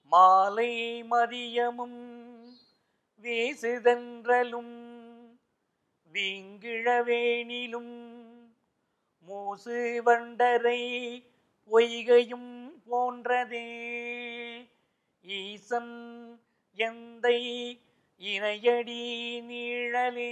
மாலை மதியமும் வீசுதன்றலும் வீங்கிழவேனிலும் மூசு வண்டரை பொய்கையும் போன்றதே ஈசன் எந்தை இணையடி நீழலே.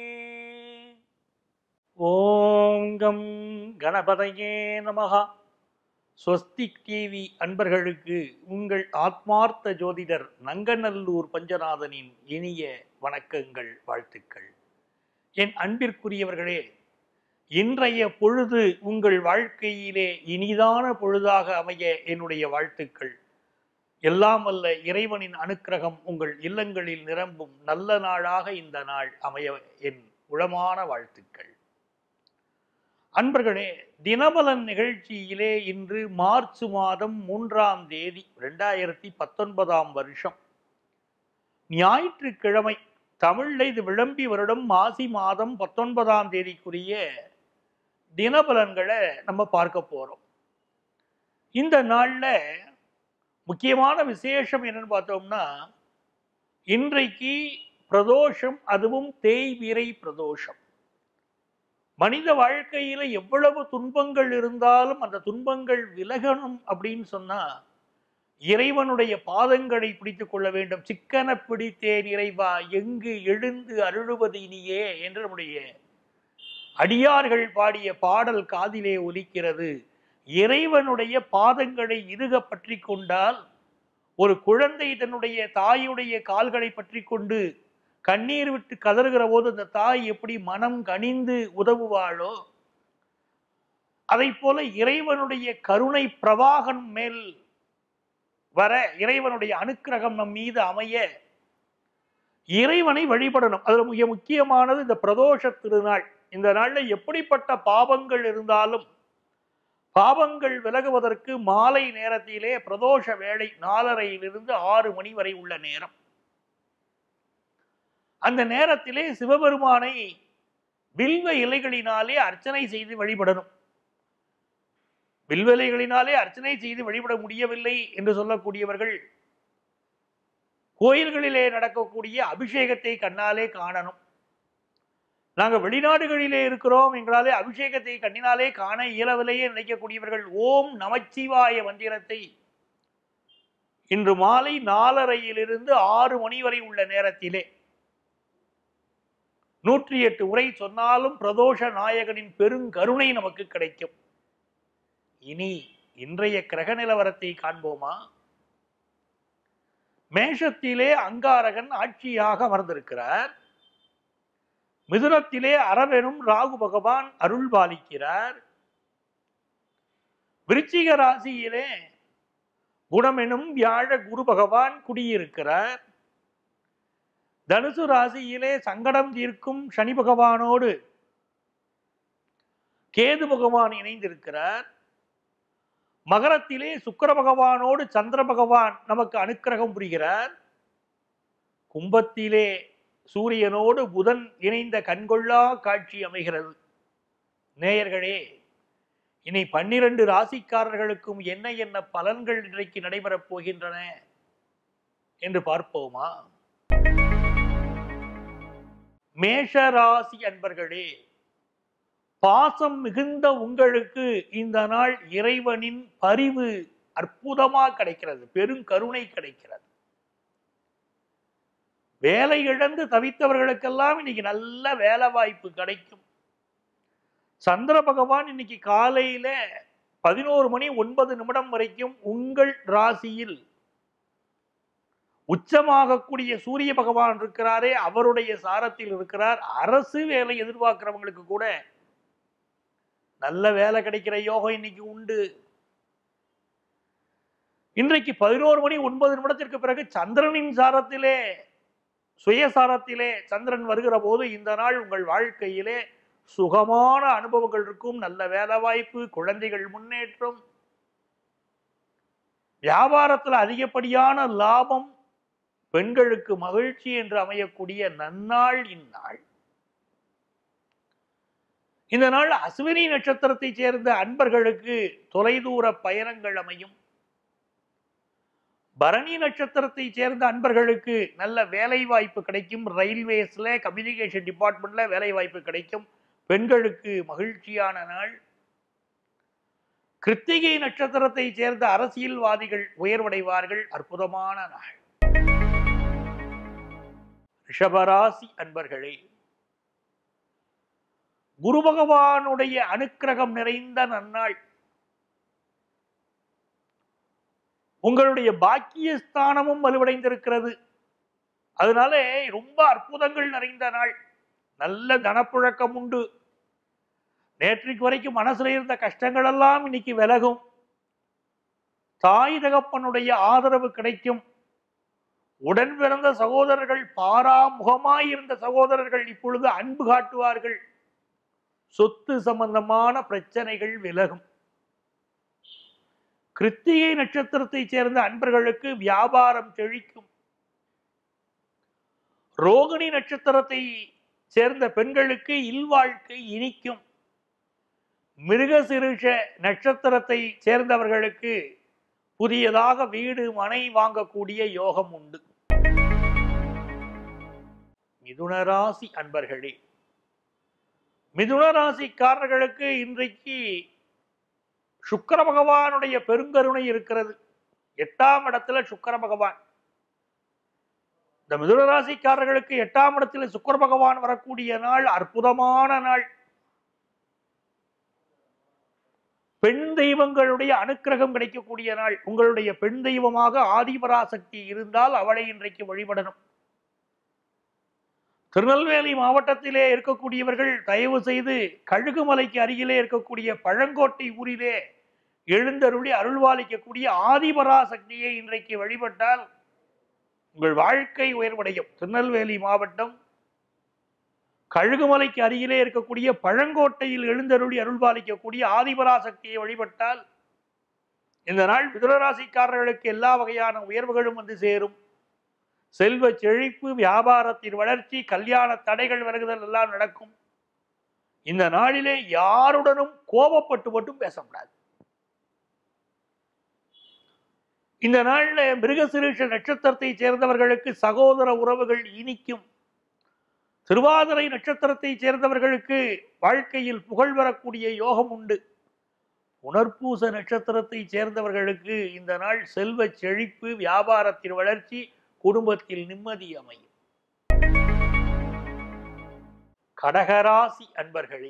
ஓங்கம் கணபதையே நமஹ. ஸ்வஸ்திக் டிவி அன்பர்களுக்கு உங்கள் ஆத்மார்த்த ஜோதிடர் நங்கநல்லூர் பஞ்சநாதனின் இனிய வணக்கங்கள், வாழ்த்துக்கள். என் அன்பிற்குரியவர்களே, இன்றைய பொழுது உங்கள் வாழ்க்கையிலே இனிதான பொழுதாக அமைய என்னுடைய வாழ்த்துக்கள். எல்லாம் வல்ல இறைவனின் அனுக்கிரகம் உங்கள் இல்லங்களில் நிரம்பும் நல்ல நாளாக இந்த நாள் அமைய என் உளமான வாழ்த்துக்கள். அன்பர்களே, தினபலன் நிகழ்ச்சியிலே இன்று மார்ச் மாதம் 3ஆம் தேதி 2019ஆம் வருஷம் ஞாயிற்றுக்கிழமை, தமிழ்ல இது விளம்பி வருடம் மாசி மாதம் 19ஆம் தேதிக்குரிய தினபலன்களை நம்ம பார்க்க போறோம். இந்த நாள்ல முக்கியமான விசேஷம் என்னன்னு பார்த்தோம்னா, இன்றைக்கு பிரதோஷம், அதுவும் தேய்பிறை பிரதோஷம். மனித வாழ்க்கையில எவ்வளவு துன்பங்கள் இருந்தாலும் அந்த துன்பங்கள் விலகணும் அப்படின்னு சொன்னா இறைவனுடைய பாதங்களை பிடித்துக் கொள்ள வேண்டும். சிக்கன பிடித்தேன் இறைவா, எங்கு எழுந்து அருளுவது இனியே என்று நம்முடைய அடியார்கள் பாடிய பாடல் காதிலே ஒலிக்கிறது. இறைவனுடைய பாதங்களை இறுக பற்றி கொண்டால், ஒரு குழந்தை தன்னுடைய தாயுடைய கால்களை பற்றி கொண்டு கண்ணீர் விட்டு கதறுகிற போது அந்த தாய் எப்படி மனம் கனிந்து உதவுவாளோ, அதை போல இறைவனுடைய கருணை பிரவாகம் மேல் வர, இறைவனுடைய அனுக்கிரகம் நம் மீது அமைய இறைவனை வழிபடணும். அதுல மிக முக்கியமானது இந்த பிரதோஷ திருநாள். இந்த நாள்ல எப்படிப்பட்ட பாவங்கள் இருந்தாலும் பாவங்கள் விலகுவதற்கு மாலை நேரத்திலே பிரதோஷ வேளை 4:30 6 மணி வரை உள்ள நேரம். அந்த நேரத்திலே சிவபெருமானை வில்வ இலைகளினாலே அர்ச்சனை செய்து வழிபடணும். வில்வ இலைகளினாலே அர்ச்சனை செய்து வழிபட முடியவில்லை என்று சொல்லக்கூடியவர்கள் கோயில்களிலே நடக்கக்கூடிய அபிஷேகத்தை கண்ணாலே காணணும். நாங்கள் வெளிநாடுகளிலே இருக்கிறோம் எங்களாலே அபிஷேகத்தை கண்ணினாலே காண இயலவில்லையே நினைக்கக்கூடியவர்கள் ஓம் நமச்சிவாய மந்திரத்தை இன்று மாலை 4:30 6 மணி வரை உள்ள நேரத்திலே 108 உரை சொன்னாலும் பிரதோஷ நாயகனின் பெருங்கருணை நமக்கு கிடைக்கும். இனி இன்றைய கிரக நிலவரத்தை காண்போமா? மேஷத்திலே அங்காரகன் ஆட்சியாக அமர்ந்திருக்கிறார். மிதுனத்திலே அரவெனும் ராகு பகவான் அருள் பாலிக்கிறார். விருச்சிக ராசியிலே குணமெனும் வியாழ குரு பகவான் குடியிருக்கிறார். தனுசு ராசியிலே சங்கடம் தீர்க்கும் சனி பகவானோடு கேது பகவான் இணைந்திருக்கிறார். மகரத்திலே சுக்கிர பகவானோடு சந்திர பகவான் நமக்கு அனுக்கிரகம் புரிகிறார். கும்பத்திலே சூரியனோடு புதன் இணைந்த கண்கொள்ளா காட்சி அமைகிறது. நேயர்களே, இனி 12 ராசிக்காரர்களுக்கும் என்ன என்ன பலன்கள் இன்றைக்கு நடைபெறப் போகின்றன என்று பார்ப்போமா? மேஷராசி அன்பர்களே, பாசம் மிகுந்த உங்களுக்கு இந்த நாள் இறைவனின் பரிவு அற்புதமாக கிடைக்கிறது, பெருங்கருணை கிடைக்கிறது. வேலை இழந்து தவித்தவர்களுக்கெல்லாம் இன்னைக்கு நல்ல வேலை வாய்ப்பு கிடைக்கும். சந்திர பகவான் இன்னைக்கு காலையில 11 மணி 9 நிமிடம் வரைக்கும் உங்கள் ராசியில் உச்சமாகக்கூடிய சூரிய பகவான் இருக்கிறாரே, அவருடைய சாரத்தில் இருக்கிறார். அரசு வேலை எதிர்பார்க்கிறவங்களுக்கு கூட நல்ல வேலை கிடைக்கிற யோகம் இன்னைக்கு உண்டு. இன்றைக்கு 11 மணி 9 நிமிடத்திற்கு பிறகு சந்திரனின் சாரத்திலே, சுயசாரத்திலே சந்திரன் வருகிற போது இந்த நாள் உங்கள் வாழ்க்கையிலே சுகமான அனுபவங்கள் இருக்கும். நல்ல வேலை வாய்ப்பு, குழந்தைகள் முன்னேற்றம், வியாபாரத்தில் அதிகப்படியான லாபம், பெண்களுக்கு மகிழ்ச்சி என்று அமையக்கூடிய நன்னாள் இந்நாள். இந்த நாள் அஸ்வினி நட்சத்திரத்தை சேர்ந்த அன்பர்களுக்கு தொலைதூர பயணங்கள் அமையும். பரணி நட்சத்திரத்தை சேர்ந்த அன்பர்களுக்கு நல்ல வேலை வாய்ப்பு கிடைக்கும். ரயில்வேஸ்ல கம்யூனிகேஷன் டிபார்ட்மெண்ட்ல வேலை வாய்ப்பு கிடைக்கும். பெண்களுக்கு மகிழ்ச்சியான நாள். கிருத்திகை நட்சத்திரத்தை சேர்ந்த அரசியல்வாதிகள் உயர்வடைவார்கள். அற்புதமான நாள். ரிஷபராசி அன்பர்களே, குரு பகவானுடைய அனுக்கிரகம் நிறைந்த நன்னாள். உங்களுடைய பாக்கியஸ்தானமும் வலுவடைந்திருக்கிறது. அதனால ரொம்ப அற்புதங்கள் நிறைந்த நாள். நல்ல தனப்புழக்கம் உண்டு. நேற்றைக்கு வரைக்கும் மனசுல இருந்த கஷ்டங்கள் எல்லாம் இன்னைக்கு விலகும். தாய் தகப்பனுடைய ஆதரவு கிடைக்கும். உடன் பிறந்த சகோதரர்கள், பாராமுகமாயிருந்த சகோதரர்கள் இப்பொழுது அன்பு காட்டுவார்கள். சொத்து சம்பந்தமான பிரச்சனைகள் விலகும். கிருத்திகை நட்சத்திரத்தை சேர்ந்த அன்பர்களுக்கு வியாபாரம் செழிக்கும். ரோகிணி நட்சத்திரத்தை சேர்ந்த பெண்களுக்கு இல்வாழ்க்கை இனிக்கும். மிருகசிருஷ நட்சத்திரத்தை சேர்ந்தவர்களுக்கு புதியதாக வீடு மனை வாங்கக்கூடிய யோகம் உண்டு. மிதுனராசி அன்பர்களே, மிதுனராசிக்காரர்களுக்கு இன்றைக்கு சுக்கிர பகவானுடைய பெருங்கருணை இருக்கிறது. 8ஆம் இடத்துல சுக்கிர பகவான். இந்த மிதுனராசிக்காரர்களுக்கு 8ஆம் இடத்துல சுக்கிர பகவான் வரக்கூடிய நாள் அற்புதமான நாள். பெண் தெய்வங்களுடைய அனுக்கிரகம் கிடைக்கக்கூடிய நாள். உங்களுடைய பெண் தெய்வமாக ஆதிபராசக்தி இருந்தால் அவளை இன்றைக்கு வழிபடணும். திருநெல்வேலி மாவட்டத்திலே இருக்கக்கூடியவர்கள் தயவு செய்து கழுகுமலைக்கு அருகிலே இருக்கக்கூடிய பழங்கோட்டை ஊரிலே எழுந்தருளி அருள்வாளிக்கக்கூடிய ஆதிபராசக்தியை இன்றைக்கு வழிபட்டால் உங்கள் வாழ்க்கை உயர்வடையும். திருநெல்வேலி மாவட்டம் கழுகுமலைக்கு அருகிலே இருக்கக்கூடிய பழங்கோட்டையில் எழுந்தருளி அருள்பாலிக்கக்கூடிய ஆதிபராசக்தியை வழிபட்டால் இந்த நாள் மிதுனராசிக்காரர்களுக்கு எல்லா வகையான உயர்வுகளும் வந்து சேரும். செல்வ செழிப்பு, வியாபாரத்தின் வளர்ச்சி, கல்யாண தடைகள் விலகுதல் எல்லாம் நடக்கும். இந்த நாளிலே யாருடனும் கோபப்பட்டு மட்டும் பேசக்கூடாது. இந்த நாளில் மிருகசிருஷ நட்சத்திரத்தை சேர்ந்தவர்களுக்கு சகோதர உறவுகள் இனிக்கும். திருவாதிரை நட்சத்திரத்தை சேர்ந்தவர்களுக்கு வாழ்க்கையில் புகழ் வரக்கூடிய யோகம் உண்டு. புனர்பூச நட்சத்திரத்தை சேர்ந்தவர்களுக்கு இந்த நாள் செல்வ செழிப்பு, வியாபாரத்தின் வளர்ச்சி, குடும்பத்தில் நிம்மதி அமையும். கடகராசி அன்பர்களே,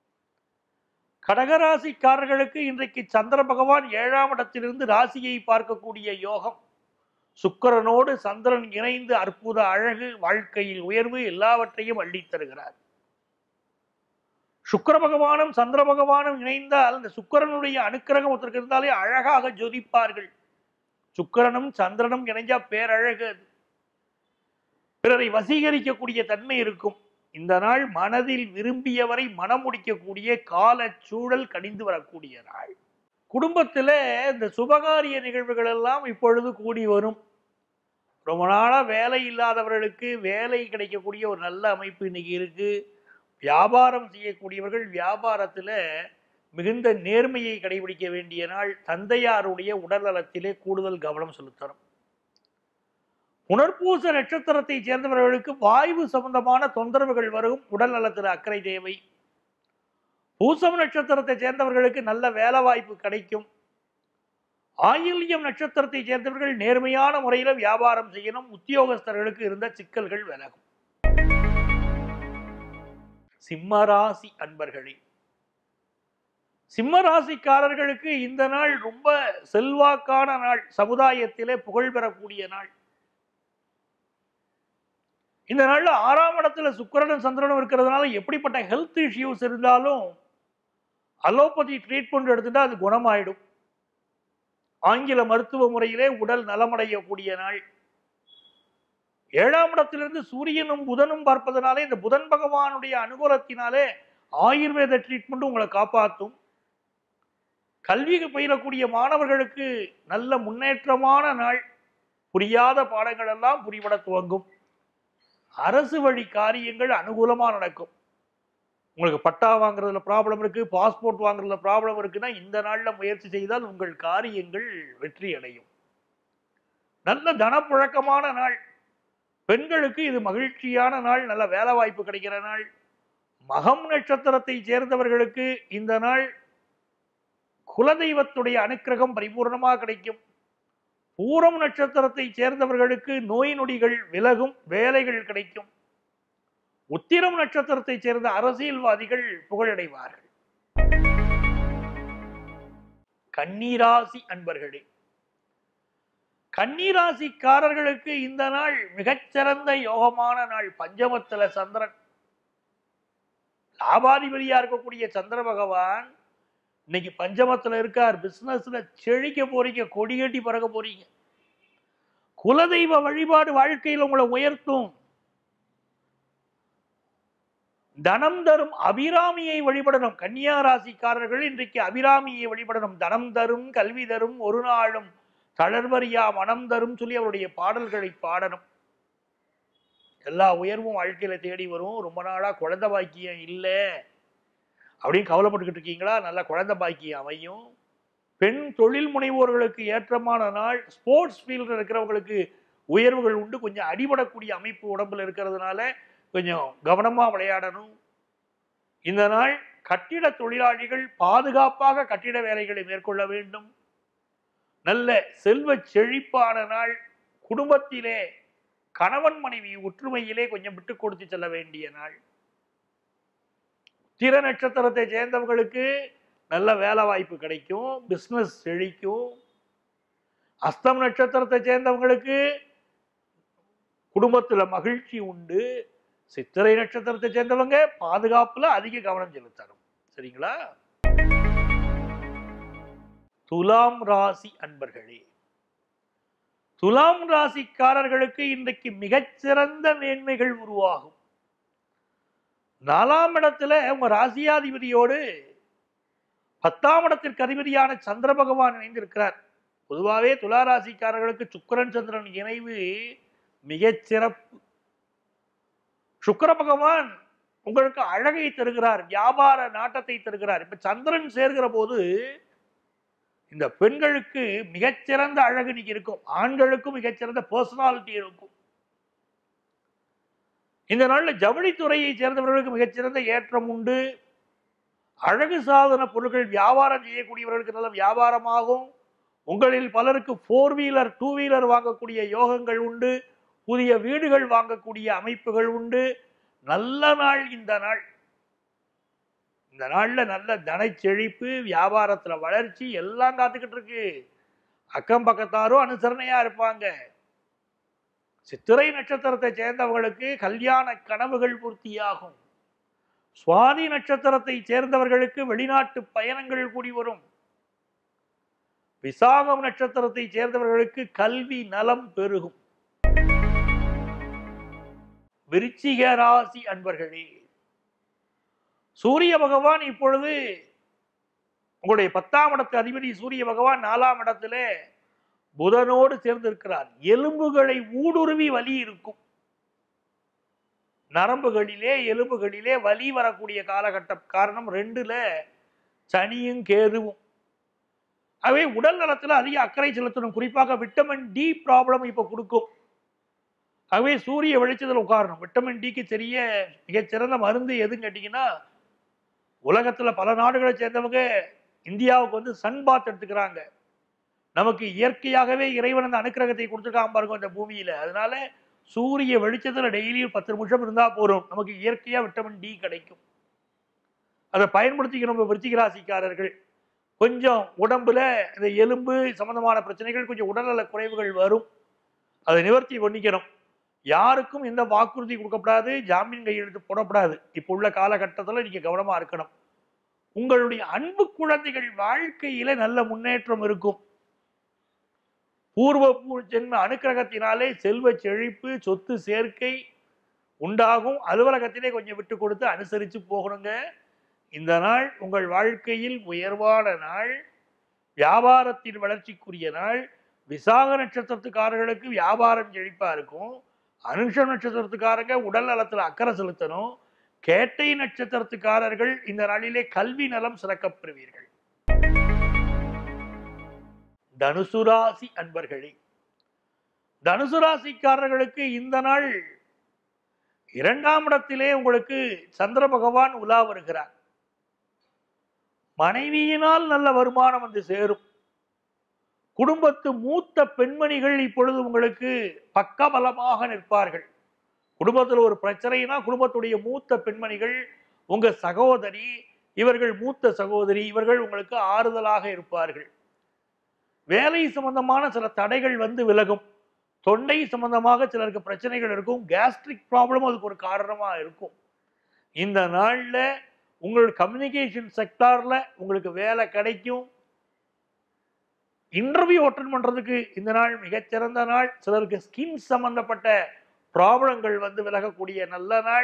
கடகராசிக்காரர்களுக்கு இன்றைக்கு சந்திர பகவான் 7ஆம் இடத்திலிருந்து ராசியை பார்க்கக்கூடிய யோகம். சுக்கிரனோடு சந்திரன் இணைந்து அற்புத அழகு, வாழ்க்கையில் உயர்வு எல்லாவற்றையும் அள்ளித் தருகிறார். சுக்கிர பகவானும் சந்திர பகவானும் இணைந்தால் இந்த சுக்கிரனுடைய அனுக்கிரகம் ஒருத்தருக்கு இருந்தாலே அழகாக ஜொலிப்பார்கள். சுக்கிரனும் சந்திரனும் இணைஞ்சா பேரழகு. பிறரை வசீகரிக்கக்கூடிய தன்மை இருக்கும். இந்த நாள் மனதில் விரும்பியவரை மனம் முடிக்கக்கூடிய கால சூழல் கணிந்து வரக்கூடிய நாள். குடும்பத்தில் இந்த சுபகாரிய நிகழ்வுகள் எல்லாம் இப்பொழுது கூடி வரும். ரொம்ப நாளா வேலை இல்லாதவர்களுக்கு வேலை கிடைக்கக்கூடிய ஒரு நல்ல அமைப்பு இன்னைக்கு இருக்கு. வியாபாரம் செய்யக்கூடியவர்கள் வியாபாரத்தில் மிகுந்த நேர்மையை கடைபிடிக்க வேண்டிய நாள். தந்தையாருடைய உடல் நலத்திலே கூடுதல் கவனம் செலுத்தணும். புனர்பூச நட்சத்திரத்தை சேர்ந்தவர்களுக்கு வாயு சம்பந்தமான தொந்தரவுகள் வரும். உடல் நலத்தில் அக்கறை தேவை. பூசம் நட்சத்திரத்தை சேர்ந்தவர்களுக்கு நல்ல வேலை வாய்ப்பு கிடைக்கும். ஆயில்யம் நட்சத்திரத்தை சேர்ந்தவர்கள் நேர்மையான முறையில் வியாபாரம் செய்யணும். உத்தியோகஸ்தர்களுக்கு இருந்த சிக்கல்கள் விலகும். சிம்மராசி அன்பர்களே, சிம்மராசிக்காரர்களுக்கு இந்த நாள் ரொம்ப செல்வாக்கான நாள். சமுதாயத்திலே புகழ் பெறக்கூடிய நாள். இந்த நாள்ல 6ஆம் இடத்துல சுக்கிரனும் சந்திரனும் இருக்கிறதுனால எப்படிப்பட்ட ஹெல்த் இஷ்யூஸ் இருந்தாலும் அலோபதி ட்ரீட்மெண்ட் எடுத்துட்டா அது குணமாயிடும். ஆங்கில மருத்துவ முறையிலே உடல் நலமடையக்கூடிய நாள். 7ஆம் இடத்திலிருந்து சூரியனும் புதனும் பார்ப்பதனாலே இந்த புதன் பகவானுடைய அனுகூலத்தினாலே ஆயுர்வேத ட்ரீட்மெண்ட் உங்களை காப்பாற்றும். கல்வி பயிலக்கூடிய மாணவர்களுக்கு நல்ல முன்னேற்றமான நாள். புரியாத பாடங்கள் எல்லாம் புரிபட துவங்கும். அரசு வழி காரியங்கள் அனுகூலமா நடக்கும். உங்களுக்கு பட்டா வாங்குறதுல ப்ராப்ளம் இருக்கு, பாஸ்போர்ட் வாங்குறதுல ப்ராப்ளம் இருக்குன்னா இந்த நாள்ல முயற்சி செய்தால் உங்கள் காரியங்கள் வெற்றி அடையும். நல்ல தனப்புழக்கமான நாள். பெண்களுக்கு இது மகிழ்ச்சியான நாள், நல்ல வேலை வாய்ப்பு கிடைக்கிற நாள். மகம் நட்சத்திரத்தை சேர்ந்தவர்களுக்கு இந்த நாள் குலதெய்வத்துடைய அனுக்கிரகம் பரிபூர்ணமாக கிடைக்கும். பூரம் நட்சத்திரத்தை சேர்ந்தவர்களுக்கு நோய் நொடிகள் விலகும், வேலைகள் கிடைக்கும். உத்திரம் நட்சத்திரத்தை சேர்ந்த அரசியல்வாதிகள் புகழடைவார்கள். கன்னிராசி அன்பர்களே, கன்னிராசிக்காரர்களுக்கு இந்த நாள் மிகச்சிறந்த யோகமான நாள். பஞ்சமத்துல சந்திரன், லாபாதிபதியா இருக்கக்கூடிய சந்திர பகவான் இன்னைக்கு பஞ்சமத்துல இருக்கார். பிசினஸ்ல செழிக்க போறீங்க, கொடிகட்டி பறக்க போறீங்க. குலதெய்வ வழிபாடு வாழ்க்கையில் உங்களை உயர்த்தும். தனம் தரும் அபிராமியை வழிபடணும். கன்னியா ராசிக்காரர்கள் இன்றைக்கு அபிராமியை வழிபடணும். தனம் தரும், கல்வி தரும், ஒரு நாளும் தளர்வரியா மனம் தரும் சொல்லி அவருடைய பாடல்களை பாடணும். எல்லா உயர்வும் வாழ்க்கையில தேடி வரும். ரொம்ப நாளா குழந்தை பாக்கியம் இல்லை அப்படின்னு கவலைப்பட்டுக்கிட்டு இருக்கீங்களா? நல்ல குழந்தை பாக்கியம் அமையும். பெண் தொழில் முனைவோர்களுக்கு ஏற்றமான நாள். ஸ்போர்ட்ஸ் ஃபீல்டில் இருக்கிறவங்களுக்கு உயர்வுகள் உண்டு. கொஞ்சம் அடிபடக்கூடிய அமைப்பு உடம்புல இருக்கிறதுனால கொஞ்சம் கவனமா விளையாடணும். இந்த நாள் கட்டிட தொழிலாளிகள் பாதுகாப்பாக கட்டிட வேலைகளை மேற்கொள்ள வேண்டும். நல்ல செல்வ செழிப்பான நாள். குடும்பத்திலே கணவன் மனைவி ஒற்றுமையிலே கொஞ்சம் விட்டு கொடுத்து செல்ல வேண்டிய நாள். திர நட்சத்திரத்தை சேர்ந்தவர்களுக்கு நல்ல வேலை வாய்ப்பு கிடைக்கும், பிசினஸ் செழிக்கும். அஸ்தம் நட்சத்திரத்தை சேர்ந்தவங்களுக்கு குடும்பத்துல மகிழ்ச்சி உண்டு. சித்திரை நட்சத்திரத்தை சேர்ந்தவங்க பாதுகாப்புல அதிக கவனம் செலுத்தணும். சரிங்களா? துலாம் ராசி அன்பர்களே, துலாம் ராசிக்காரர்களுக்கு இன்றைக்கு மிகச்சிறந்த மேன்மைகள் உருவாகும். 4ஆம் இடத்துல உங்க ராசியாதிபதியோடு 10ஆம் இடத்திற்கு அதிபதியான சந்திர பகவான் இணைந்திருக்கிறார். பொதுவாகவே துலா ராசிக்காரர்களுக்கு சுக்கிரன் சந்திரன் இணைவு மிகச் சிறப்பு. சுக்கிர பகவான் உங்களுக்கு அழகை தருகிறார், வியாபார நாட்டத்தை தருகிறார். இப்ப சந்திரன் சேர்கிற போது இந்த பெண்களுக்கு மிகச்சிறந்த அழகு இன்னைக்கு இருக்கும். ஆண்களுக்கும் மிகச்சிறந்த பர்சனாலிட்டி இருக்கும். இந்த நாளில் ஜவுளித்துறையை சேர்ந்தவர்களுக்கு மிகச்சிறந்த ஏற்றம் உண்டு. அழகு சாதன பொருட்கள் வியாபாரம் செய்யக்கூடியவர்களுக்கு நல்ல வியாபாரமாகும். உங்களில் பலருக்கு 4 வீலர் 2 வீலர் வாங்கக்கூடிய யோகங்கள் உண்டு. புதிய வீடுகள் வாங்கக்கூடிய அமைப்புகள் உண்டு. நல்ல நாள் இந்த நாள். இந்த நாள்ல நல்ல தன செழிப்பு, வியாபாரத்துல வளர்ச்சி எல்லாம் காத்துக்கிட்டு இருக்கு. அக்கம் பக்கத்தாரும் அனுசரணையா இருப்பாங்க. சித்திரை நட்சத்திரத்தை சேர்ந்தவர்களுக்கு கல்யாண கனவுகள் பூர்த்தியாகும். சுவாதி நட்சத்திரத்தை சேர்ந்தவர்களுக்கு வெளிநாட்டு பயணங்கள் கூடி வரும். விசாகம் நட்சத்திரத்தை சேர்ந்தவர்களுக்கு கல்வி நலம் பெருகும். விருச்சிக ராசி அன்பர்களே, சூரிய பகவான் இப்பொழுது உங்களுடைய 10ஆம் இடத்து அதிபதி சூரிய பகவான் 4ஆம் இடத்துல புதனோடு சேர்ந்திருக்கிறார். எலும்புகளை ஊடுருவி வலி இருக்கும். நரம்புகளிலே எலும்புகளிலே வலி வரக்கூடிய காலகட்டம். காரணம் 2ல சனியும் கேதுவும். ஆகவே உடல் நலத்துல அதிக அக்கறை செலுத்தணும். குறிப்பாக விட்டமின் டி ப்ராப்ளம் இப்ப கொடுக்கும். ஆகவே சூரிய வெளிச்சத்தில் உட்காரணும். விட்டமின் டிக்கு தெரிய மிகச்சிறந்த மருந்து எதுன்னு கேட்டீங்கன்னா, உலகத்துல பல நாடுகளை சேர்ந்தவங்க இந்தியாவுக்கு வந்து சன் பாத் எடுத்துக்கிறாங்க. நமக்கு இயற்கையாகவே இறைவன் அந்த அனுக்கிரகத்தை கொடுத்துருக்காம பாருங்க இந்த பூமியில. அதனால சூரிய வெளிச்சத்துல டெய்லி 10 நிமிஷம் இருந்தா போறோம், நமக்கு இயற்கையா விட்டமின் டி கிடைக்கும். அதை பயன்படுத்திக்கணும். விருச்சிக ராசிக்காரர்கள் கொஞ்சம் உடம்புல இந்த எலும்பு சம்பந்தமான பிரச்சனைகள், கொஞ்சம் உடல்நல குறைவுகள் வரும். அதை நிவர்த்தி பண்ணிக்கணும். யாருக்கும் எந்த வாக்குறுதி கொடுக்கப்படாது, ஜாமீன் கையெழுத்து போடப்படாது. இப்போ உள்ள காலகட்டத்தில் நீங்க கவனமா இருக்கணும். உங்களுடைய அன்பு குழந்தைகள் வாழ்க்கையில நல்ல முன்னேற்றம் இருக்கும். பூர்வ ஜென்ம அனுக்கிரகத்தினாலே செல்வ செழிப்பு, சொத்து சேர்க்கை உண்டாகும். அலுவலகத்திலே கொஞ்சம் விட்டு கொடுத்து அனுசரித்து போகணுங்க. இந்த நாள் உங்கள் வாழ்க்கையில் உயர்வான நாள், வியாபாரத்தின் வளர்ச்சிக்குரிய நாள். விசாக நட்சத்திரத்துக்காரர்களுக்கு வியாபாரம் செழிப்பா இருக்கும். அனுஷம் நட்சத்திரத்துக்காரங்க உடல் நலத்தில் அக்கறை செலுத்தணும். கேட்டை நட்சத்திரத்துக்காரர்கள் இந்த நாளிலே கல்வி நலம் சிறக்கப் பெறுவீர்கள். தனுசு ராசி அன்பர்களே, தனுசு ராசிக்காரர்களுக்கு இந்த நாள் 2ஆம் இடத்திலே உங்களுக்கு சந்திர பகவான் உலா வருகிறார். மனைவியினால் நல்ல வருமானம் வந்து சேரும். குடும்பத்து மூத்த பெண்மணிகள் இப்பொழுது உங்களுக்கு பக்கபலமாக நிற்பார்கள். குடும்பத்தில் ஒரு பிரச்சனைனா குடும்பத்துடைய மூத்த பெண்மணிகள், உங்க சகோதரி, இவர்கள் மூத்த சகோதரி, இவர்கள் உங்களுக்கு ஆறுதலாக இருப்பார்கள். வேலை சம்பந்தமான சில தடைகள் வந்து விலகும். தொண்டை சம்பந்தமாக சிலருக்கு பிரச்சனைகள் இருக்கும். கேஸ்ட்ரிக் ப்ராப்ளம் அதுக்கு ஒரு காரணமா இருக்கும். இந்த நாள்ல உங்களோட கம்யூனிகேஷன் செக்டார்ல உங்களுக்கு வேலை கிடைக்கும். இன்டர்வியூ அட்டெண்ட் பண்றதுக்கு இந்த நாள் மிகச்சிறந்த நாள். சிலருக்கு ஸ்கின் சம்பந்தப்பட்ட ப்ராப்ளங்கள் வந்து விலகக்கூடிய நல்ல நாள்.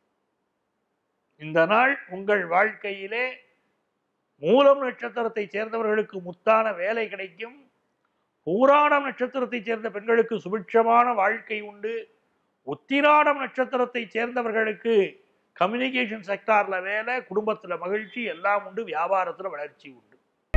இந்த நாள் உங்கள் வாழ்க்கையிலே மூலம் நட்சத்திரத்தை சேர்ந்தவர்களுக்கு முத்தான வேலை கிடைக்கும். பூராடம் நட்சத்திரத்தை சேர்ந்த பெண்களுக்கு சுபிட்சமான வாழ்க்கை உண்டு. உத்திராடம் நட்சத்திரத்தை சேர்ந்தவர்களுக்கு கம்யூனிகேஷன் செக்டார்ல வேலை, குடும்பத்துல மகிழ்ச்சி எல்லாம் உண்டு. வியாபாரத்துல வளர்ச்சி உண்டு.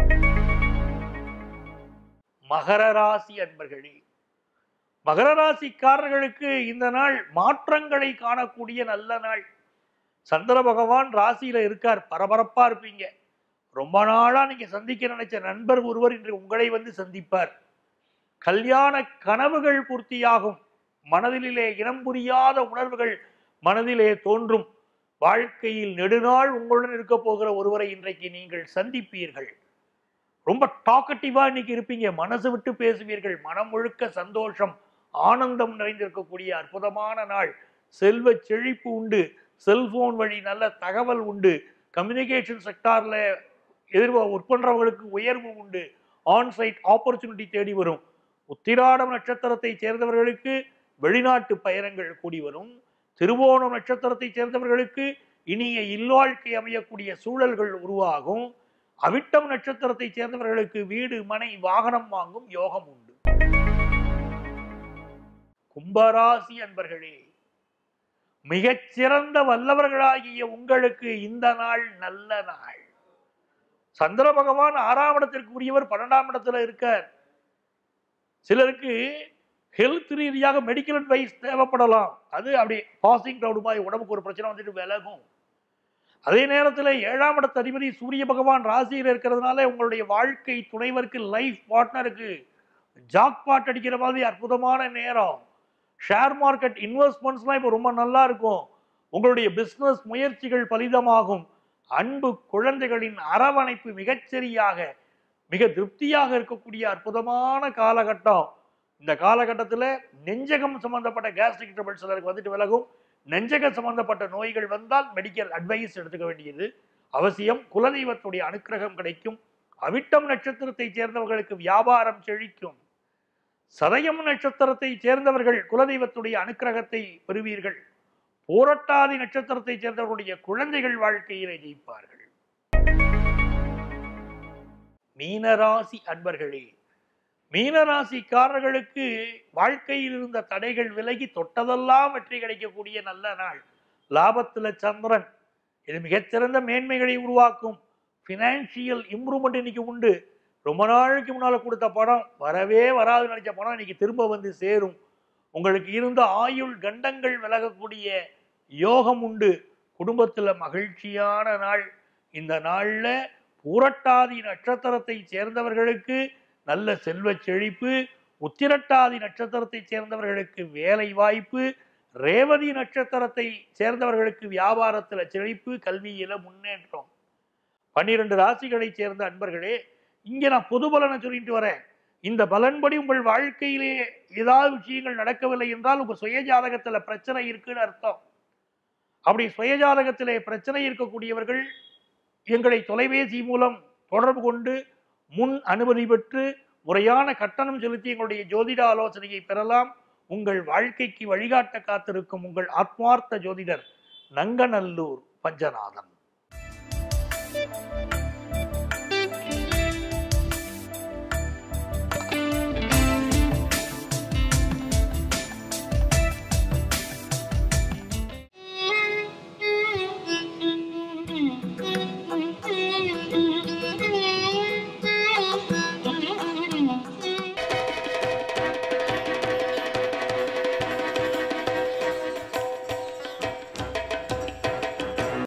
மகர ராசி அன்பர்களே, மகர ராசிக்காரர்களுக்கு இந்த நாள் மாற்றங்களை காணக்கூடிய நல்ல நாள். சந்திர பகவான் ராசியில இருக்கார். பரபரப்பா இருப்பீங்க. ரொம்ப நாளா நீங்க சந்திக்க நினைச்ச நண்பர் ஒருவர் இன்று உங்களை வந்து சந்திப்பார். கல்யாண கனவுகள் பூர்த்தியாகும். மனதிலே இனம் புரியாத உணர்வுகள் மனதிலே தோன்றும். வாழ்க்கையில் நெடுநாள் உங்களுடன் இருக்க போகிற ஒருவரை இன்றைக்கு நீங்கள் சந்திப்பீர்கள். ரொம்ப டாக்கட்டிவா இன்னைக்கு இருப்பீங்க. மனசு விட்டு பேசுவீர்கள். மனம் முழுக்க சந்தோஷம், ஆனந்தம் நிறைந்திருக்கக்கூடிய அற்புதமான நாள். செல்வ செழிப்பு உண்டு. செல்போன் வழி நல்ல தகவல் உண்டு. கம்யூனிகேஷன் செக்டார்ல ஒர்க் பண்றவங்களுக்கு உயர்வு உண்டு. ஆன்சைட் ஆப்பர்ச்சுனிட்டி தேடி வரும். உத்திராடம் நட்சத்திரத்தை சேர்ந்தவர்களுக்கு வெளிநாட்டு பயணங்கள் கூடி வரும். திருவோணம் நட்சத்திரத்தை சேர்ந்தவர்களுக்கு இனிய இல்வாழ்க்கை அமையக்கூடிய சூழல்கள் உருவாகும். அவிட்டம் நட்சத்திரத்தை சேர்ந்தவர்களுக்கு வீடு, மனை, வாகனம் வாங்கும் யோகம் உண்டு. கும்பராசி அன்பர்களே, மிகச்சிறந்த வல்லவர்களாகிய உங்களுக்கு இந்த நாள் நல்ல நாள். சந்திர பகவான் 6ஆம் இடத்திற்கு உரியவர் 12ஆம் இடத்துல இருக்கார். சிலருக்கு ஹெல்த் ரீதியாக மெடிக்கல் அட்வைஸ் தேவைப்படலாம். அது அப்படி பாசிங் கிளவுட் மாதிரி உடம்புக்கு ஒரு பிரச்சனை வந்துட்டு விலகும். அதே நேரத்தில் 7ஆம் இடத்து அதிபதி சூரிய பகவான் ராசியில் இருக்கிறதுனால உங்களுடைய வாழ்க்கை துணைவருக்கு, லைஃப் பார்ட்னருக்கு ஜாக்பாட் அடிக்கிற மாதிரி அற்புதமான நேரம். ஷேர் மார்க்கெட் இன்வெஸ்ட்மெண்ட்ஸ்லாம் இப்போ ரொம்ப நல்லா இருக்கும். உங்களுடைய பிஸ்னஸ் முயற்சிகள் பலிதமாகும். அன்பு குழந்தைகளின் அரவணைப்பு மிகச்சரியாக, மிக திருப்தியாக இருக்கக்கூடிய அற்புதமான காலகட்டம். இந்த காலகட்டத்தில் நெஞ்சகம் சம்பந்தப்பட்ட கேஸ்ட்ரிக் ட்ரபிள் சிலருக்கு வந்துட்டு விலகும். நெஞ்சக சம்பந்தப்பட்ட நோய்கள் வந்தால் மெடிக்கல் அட்வைஸ் எடுத்துக்க வேண்டியது அவசியம். குலதெய்வத்துடைய அனுக்கிரகம் கிடைக்கும். அவிட்டம் நட்சத்திரத்தை சேர்ந்தவர்களுக்கு வியாபாரம் செழிக்கும். சதயம் நட்சத்திரத்தை சேர்ந்தவர்கள் குலதெய்வத்துடைய அனுக்கிரகத்தை பெறுவீர்கள். பூரட்டாதி நட்சத்திரத்தை சேர்ந்தவர்களுடைய குழந்தைகள் வாழ்க்கையிலே ஜெயிப்பார்கள். மீனராசி அன்பர்களே, மீனராசிக்காரர்களுக்கு வாழ்க்கையில் இருந்த தடைகள் விலகி தொட்டதெல்லாம் வெற்றி கிடைக்கக்கூடிய நல்ல நாள். லாபத்துல சந்திரன், இது மிகச்சிறந்த மேன்மைகளை உருவாக்கும். பினான்சியல் இம்ப்ரூவ்மெண்ட் இன்னைக்கு உண்டு. ரொம்ப நாளைக்கு முன்னால கொடுத்த பணம் வரவே வராது நினைச்ச பணம் இன்னைக்கு திரும்ப வந்து சேரும். உங்களுக்கு இருந்த ஆயுள் கண்டங்கள் விலகக்கூடிய யோகம் உண்டு. குடும்பத்துல மகிழ்ச்சியான நாள். இந்த நாள்ல பூரட்டாதி நட்சத்திரத்தை சேர்ந்தவர்களுக்கு நல்ல செல்வ செழிப்பு. உத்திரட்டாதி நட்சத்திரத்தை சேர்ந்தவர்களுக்கு வேலை வாய்ப்பு. ரேவதி நட்சத்திரத்தை சேர்ந்தவர்களுக்கு வியாபாரத்துல செழிப்பு, கல்வியில முன்னேற்றம். 12 ராசிகளை சேர்ந்த அன்பர்களே, இங்க நான் பொது பலனை சொல்லிட்டு வரேன். இந்த பலன்படி உங்கள் வாழ்க்கையிலே ஏதாவது விஷயங்கள் நடக்கவில்லை என்றால் உங்க சுய ஜாதகத்துல பிரச்சனை இருக்குன்னு அர்த்தம். அப்படி சுய ஜாதகத்திலே பிரச்சனை இருக்கக்கூடியவர்கள் எங்களை தொலைபேசி மூலம் தொடர்பு கொண்டு முன் அனுமதி பெற்று முறையான கட்டணம் செலுத்தி எங்களுடைய ஜோதிட ஆலோசனையை பெறலாம். உங்கள் வாழ்க்கைக்கு வழிகாட்ட காத்திருக்கும் உங்கள் ஆத்மார்த்த ஜோதிடர் நங்கநல்லூர் பஞ்சநாதன்.